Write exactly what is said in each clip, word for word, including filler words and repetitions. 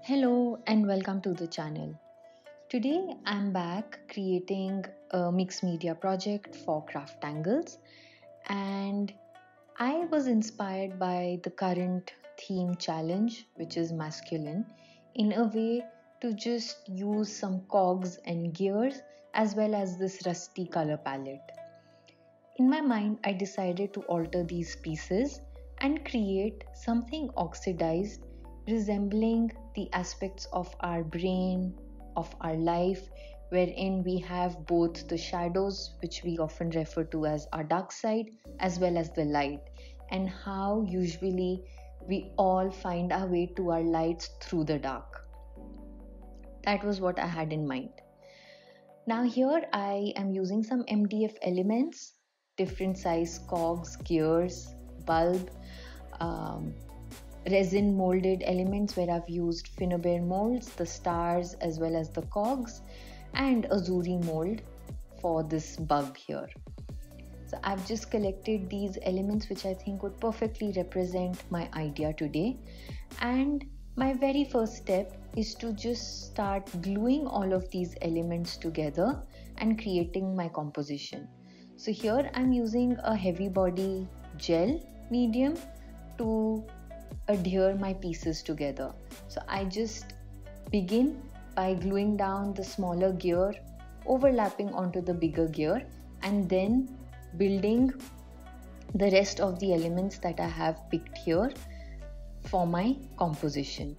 Hello and welcome to the channel. Today I'm back creating a mixed media project for Craftangles, and I was inspired by the current theme challenge, which is masculine, in a way to just use some cogs and gears as well as this rusty color palette. In my mind, I decided to alter these pieces and create something oxidized resembling the aspects of our brain, of our life, wherein we have both the shadows, which we often refer to as our dark side, as well as the light, and how usually we all find our way to our lights through the dark. That was what I had in mind. Now here I am using some M D F elements, different size cogs, gears, bulb, um, resin molded elements where I've used Finnabair molds, the stars as well as the cogs, and a Zuri mold for this bug here. So I've just collected these elements which I think would perfectly represent my idea today, and my very first step is to just start gluing all of these elements together and creating my composition. So here I'm using a heavy body gel medium to adhere my pieces together. So I just begin by gluing down the smaller gear overlapping onto the bigger gear, and then building the rest of the elements that I have picked here for my composition.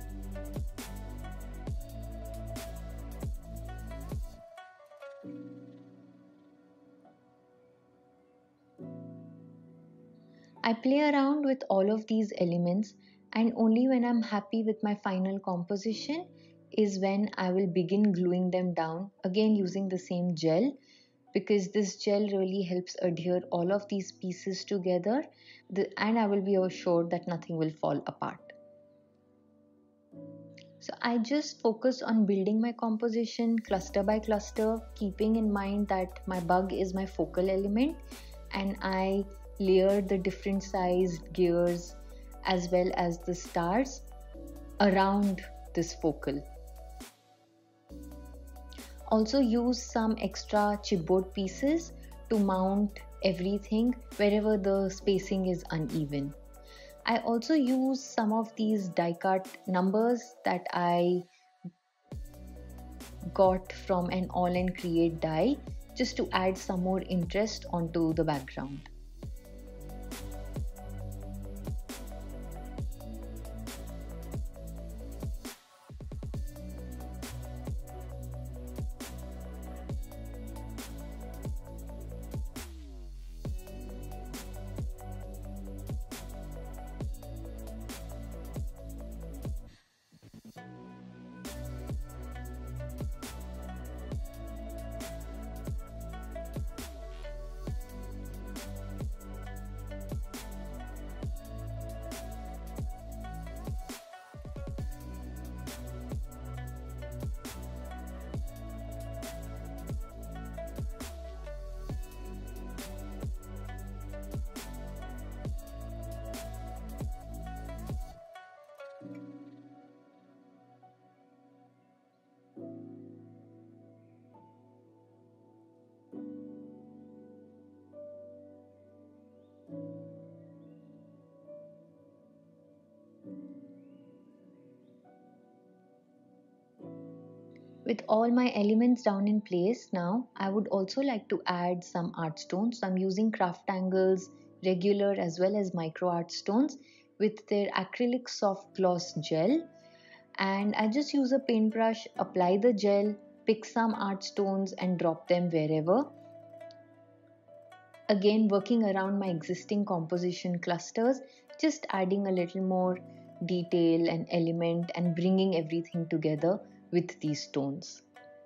I play around with all of these elements, and only when I'm happy with my final composition is when I will begin gluing them down, again using the same gel, because this gel really helps adhere all of these pieces together, and I will be assured that nothing will fall apart. So I just focus on building my composition cluster by cluster, keeping in mind that my bug is my focal element, and I layer the different sized gears as well as the stars around this focal. Also use some extra chipboard pieces to mount everything wherever the spacing is uneven. I also use some of these die cut numbers that I got from an all and create die just to add some more interest onto the background. With all my elements down in place now, I would also like to add some art stones. So I'm using Craftangles regular as well as micro art stones with their acrylic soft gloss gel, and I just use a paintbrush, apply the gel, pick some art stones and drop them wherever. Again, working around my existing composition clusters, just adding a little more detail and element and bringing everything together with these stones.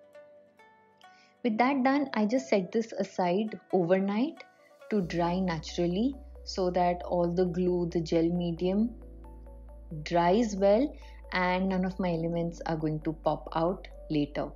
With that done, I just set this aside overnight to dry naturally so that all the glue, the gel medium dries well and none of my elements are going to pop out later.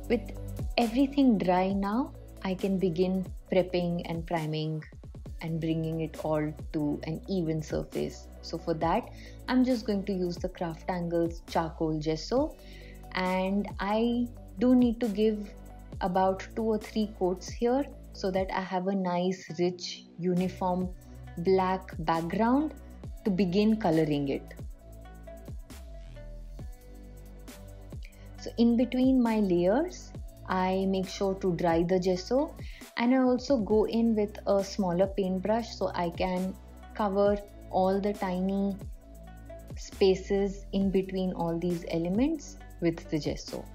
With everything dry now, I can begin prepping and priming and bringing it all to an even surface. So for that, I'm just going to use the Craftangles charcoal gesso, and I do need to give about two or three coats here so that I have a nice, rich, uniform black background to begin coloring it. So in between my layers, I make sure to dry the gesso, and I also go in with a smaller paintbrush so I can cover all the tiny spaces in between all these elements with the gesso.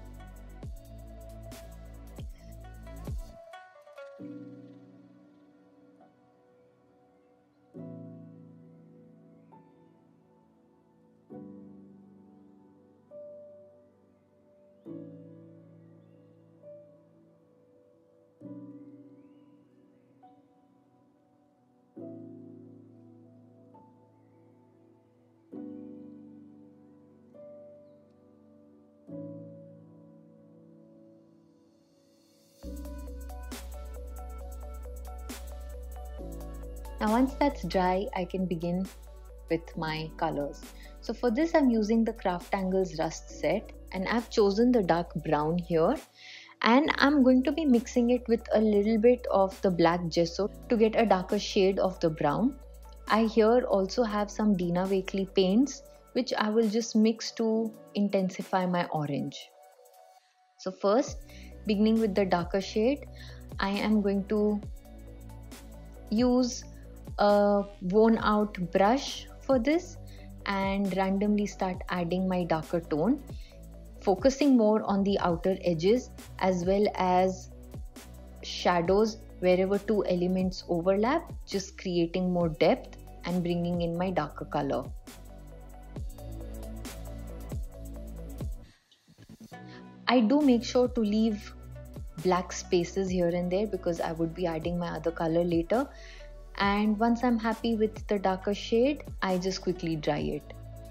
Now once that's dry, I can begin with my colors. So for this, I'm using the Craftangles Rust set, and I've chosen the dark brown here, and I'm going to be mixing it with a little bit of the black gesso to get a darker shade of the brown. I here also have some Dina Wakley paints which I will just mix to intensify my orange. So first, beginning with the darker shade, I am going to use a worn out brush for this and randomly start adding my darker tone, focusing more on the outer edges as well as shadows wherever two elements overlap, just creating more depth and bringing in my darker color. I do make sure to leave black spaces here and there because I would be adding my other color later. And once I'm happy with the darker shade, I just quickly dry it.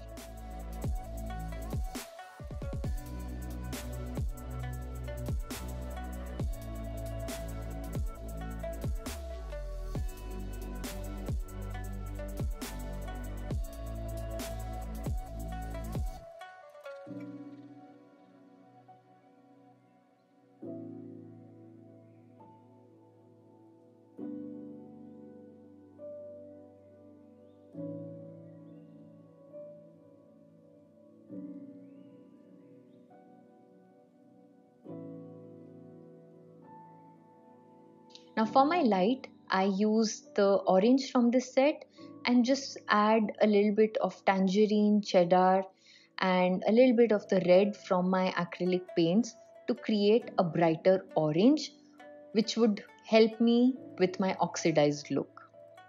Now for my light, I use the orange from this set and just add a little bit of tangerine, cheddar and a little bit of the red from my acrylic paints to create a brighter orange, which would help me with my oxidized look.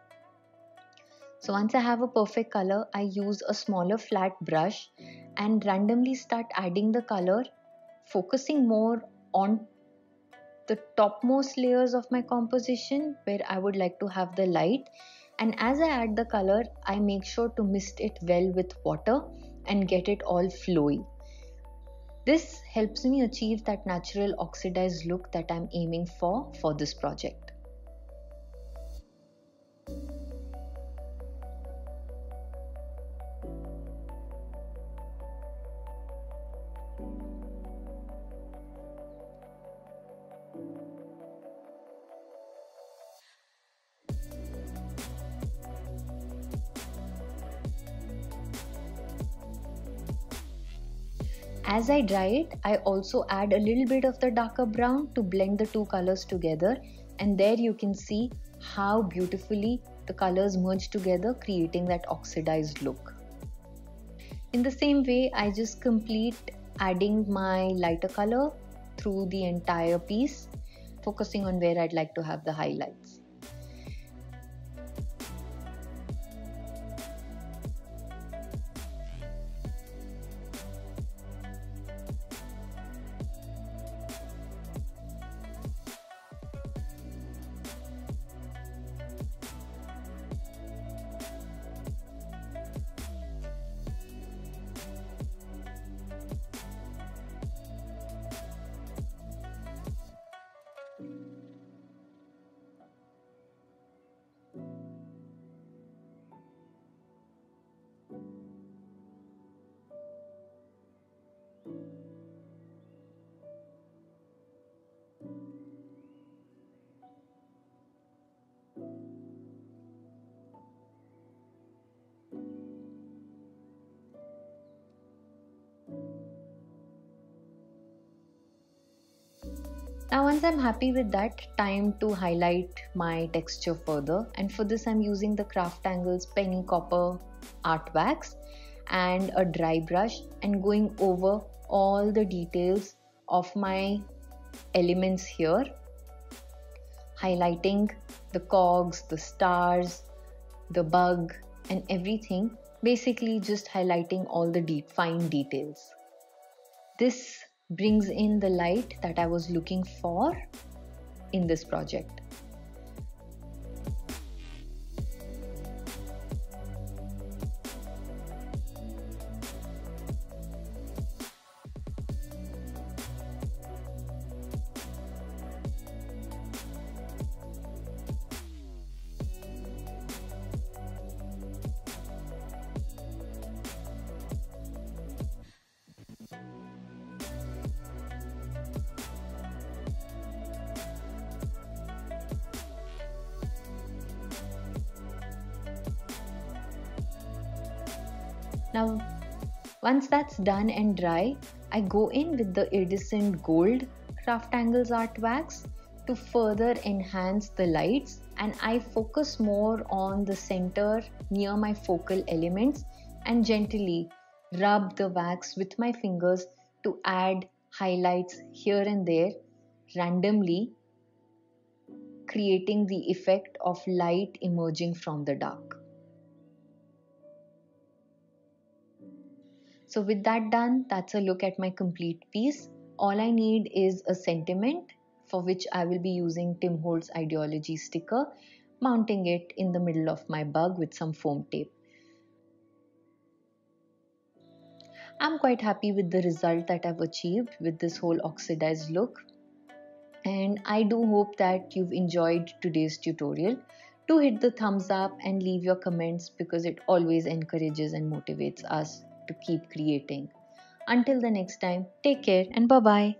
So once I have a perfect color, I use a smaller flat brush and randomly start adding the color, focusing more on the topmost layers of my composition where I would like to have the light, and as I add the color, I make sure to mist it well with water and get it all flowy. This helps me achieve that natural oxidized look that I'm aiming for for this project. As I dry it, I also add a little bit of the darker brown to blend the two colors together, and there you can see how beautifully the colors merge together, creating that oxidized look. In the same way, I just complete adding my lighter color through the entire piece, focusing on where I'd like to have the highlights. Now once I'm happy with that, time to highlight my texture further, and for this I'm using the Craftangles Penny Copper Art Wax and a dry brush and going over all the details of my elements here, highlighting the cogs, the stars, the bug and everything, basically just highlighting all the deep fine details. This brings in the light that I was looking for in this project. Now, once that's done and dry, I go in with the iridescent gold Craftangles Art Wax to further enhance the lights, and I focus more on the center near my focal elements and gently rub the wax with my fingers to add highlights here and there randomly, creating the effect of light emerging from the dark. So with that done, that's a look at my complete piece. All I need is a sentiment, for which I will be using Tim Holtz Ideology sticker, mounting it in the middle of my bug with some foam tape. I'm quite happy with the result that I've achieved with this whole oxidized look. And I do hope that you've enjoyed today's tutorial. Do hit the thumbs up and leave your comments, because it always encourages and motivates us to keep creating. Until the next time, take care and bye-bye.